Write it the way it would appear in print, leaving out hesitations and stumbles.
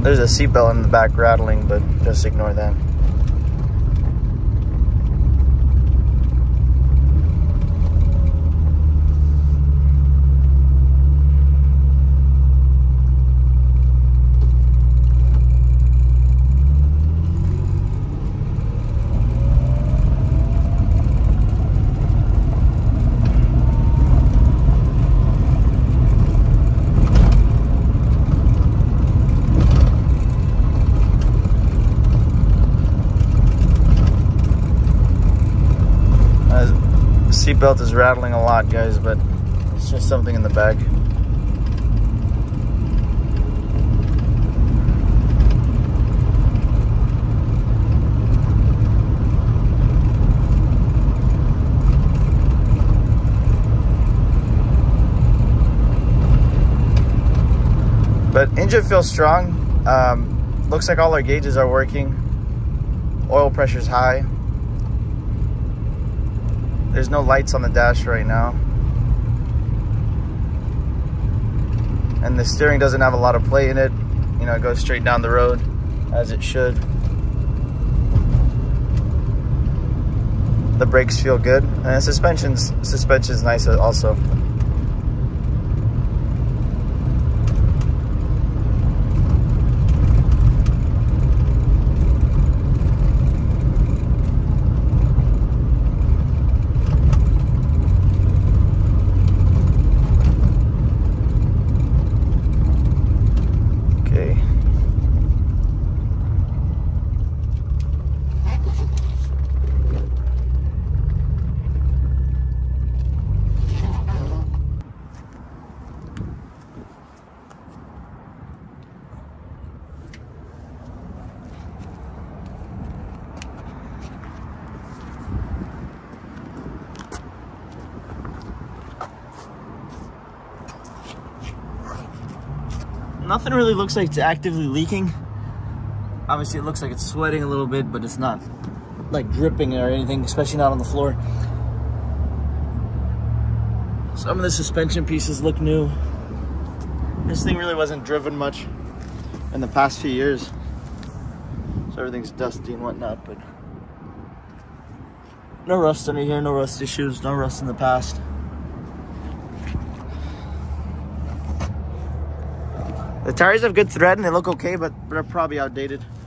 There's a seatbelt in the back rattling, but just ignore that. Seatbelt is rattling a lot, guys, but it's just something in the bag. But engine feels strong. Looks like all our gauges are working. Oil pressure's high. There's no lights on the dash right now. And the steering doesn't have a lot of play in it. You know, it goes straight down the road as it should. The brakes feel good. And the suspension's nice also. Nothing really looks like it's actively leaking. Obviously it looks like it's sweating a little bit, but it's not like dripping or anything, especially not on the floor. Some of the suspension pieces look new. This thing really wasn't driven much in the past few years, so everything's dusty and whatnot, but no rust under here, no rust issues, no rust in the past. The tires have good tread and they look okay, but they're probably outdated.